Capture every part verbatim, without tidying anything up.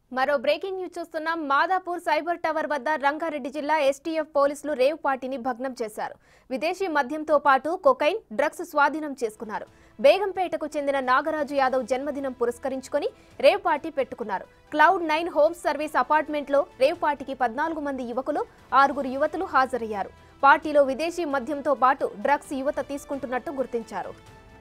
మరో breaking news చూస్తున్నాం. Madhapur cyber tower వద్ద రంగారెడ్డి జిల్లా ఎస్టీఎఫ్ పోలీసులు రేవ్ పార్టీని భగ్నం చేశారు. విదేశీ మద్యంతో పాటు కొకైన్, డ్రగ్స్ స్వాధీనం చేసుకున్నారు. బేగంపేటకు చెందిన నాగరాజు యాదవ్ జన్మదినం పురస్కరించుకొని రేవ్ పార్టీ పెట్టుకున్నారు. Cloud nine homes service apartment లో రేవ్ పార్టీకి పద్నాలుగు మంది యువకులు, ఆరుగురు యువతులు హాజరయ్యారు. పార్టీలో విదేశీ మద్యంతో పాటు డ్రగ్స్ యువత తీసుకుంటున్నట్టు గుర్తించారు.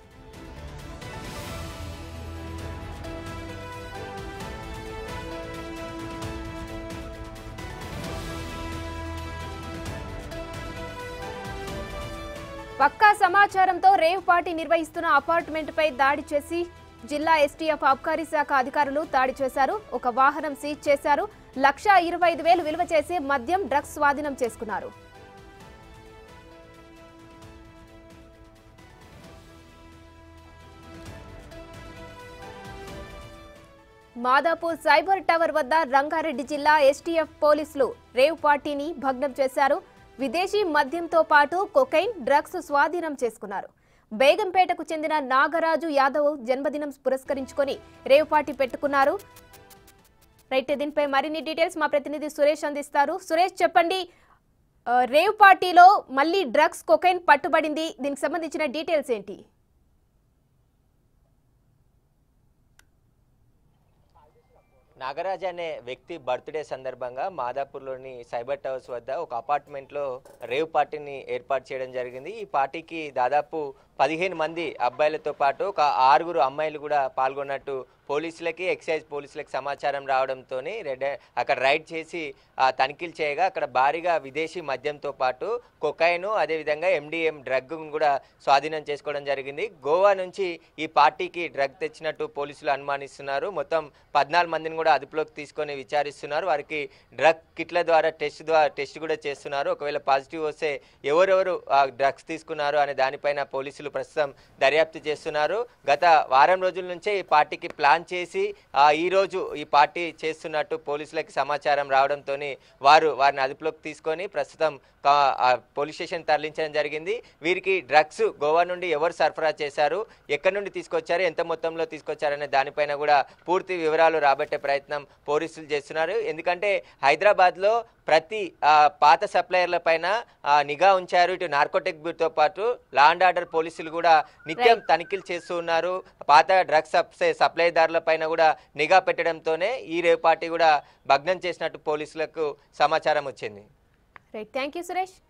పక్కా సమాచారంతో రేవ్ పార్టీ నిర్వహిస్తున్న అపార్ట్మెంట్ పై దాడి చేసి జిల్లా ఎస్టీఎఫ్ అబ్కారీ శాఖ అధికారులు దాడి చేశారు. ఒక వాహనం సీజ్ చేశారు. లక్షా ఇరవై ఐదు వేలు విలువ చేసే మద్యం, డ్రగ్స్ స్వాధీనం చేసుకున్నారు. మాదాపూర్ సైబర్ టవర్ వద్ద రంగారెడ్డి జిల్లా ఎస్టీఎఫ్ పోలీసులు రేవ్ పార్టీని భగ్నం చేశారు. విదేశీ మద్యంతో పాటు కొకైన్, డ్రగ్స్ స్వాధీనం చేసుకున్నారు. బేగంపేటకు చెందిన నాగరాజు యాదవ్ జన్మదినం పురస్కరించుకొని రేవ్ పార్టీ పెట్టుకున్నారు. రైట్, దీనిపై మరిన్ని డీటెయిల్స్ మా ప్రతినిధి సురేష్ అందిస్తారు. సురేష్, చెప్పండి, రేవ్ పార్టీలో మళ్ళీ డ్రగ్స్, కొకైన్ పట్టుబడింది. దీనికి సంబంధించిన డీటెయిల్స్ ఏంటి? నాగరాజ్ అనే వ్యక్తి బర్త్డే సందర్భంగా మాదాపూర్లోని సైబర్ టవర్స్ వద్ద ఒక అపార్ట్మెంట్లో రేవ్ పార్టీని ఏర్పాటు చేయడం జరిగింది. ఈ పార్టీకి దాదాపు పదిహేను మంది అబ్బాయిలతో పాటు ఒక ఆరుగురు అమ్మాయిలు కూడా పాల్గొన్నట్టు పోలీసులకి, ఎక్సైజ్ పోలీసులకి సమాచారం రావడంతో రెడ్ అక్కడ రైడ్ చేసి తనిఖీలు చేయగా అక్కడ భారీగా విదేశీ మద్యంతో పాటు కొకైను, అదేవిధంగా ఎండిఎం డ్రగ్ కూడా స్వాధీనం చేసుకోవడం జరిగింది. గోవా నుంచి ఈ పార్టీకి డ్రగ్ తెచ్చినట్టు పోలీసులు అనుమానిస్తున్నారు. మొత్తం పద్నాలుగు మందిని కూడా అదుపులోకి తీసుకొని విచారిస్తున్నారు. వారికి డ్రగ్ కిట్ల ద్వారా టెస్ట్ ద్వారా టెస్ట్ కూడా చేస్తున్నారు. ఒకవేళ పాజిటివ్ వస్తే ఎవరెవరు డ్రగ్స్ తీసుకున్నారు అనే దానిపైన పోలీసులు ప్రస్తుతం దర్యాప్తు చేస్తున్నారు. గత వారం రోజుల నుంచే ఈ పార్టీకి ప్లాన్ చేసి ఈ రోజు ఈ పార్టీ చేస్తున్నట్టు పోలీసులకి సమాచారం రావడంతో వారు వారిని అదుపులోకి తీసుకొని ప్రస్తుతం పోలీస్ స్టేషన్ తరలించడం జరిగింది. వీరికి డ్రగ్స్ గోవా నుండి ఎవరు సరఫరా చేశారు, ఎక్కడి నుండి తీసుకొచ్చారు, ఎంత మొత్తంలో తీసుకొచ్చారనే దానిపైన కూడా పూర్తి వివరాలు రాబట్టే ప్రయత్నం పోలీసులు చేస్తున్నారు. ఎందుకంటే హైదరాబాద్లో ప్రతి పాత సప్లయర్ల పైన నిఘా ఉంచారు. ఇటు నార్కోటిక్ బ్యూరోతో పాటు లా అండ్ ఆర్డర్ పోలీసులు కూడా నిత్యం తనిఖీలు చేస్తూ ఉన్నారు. పాత డ్రగ్స్ సప్లైదారుల పైన కూడా నిఘా పెట్టడంతోనే ఈ రేవ్ పార్టీ కూడా భగ్నం చేసినట్టు పోలీసులకు సమాచారం వచ్చింది. Right, thank you Suresh.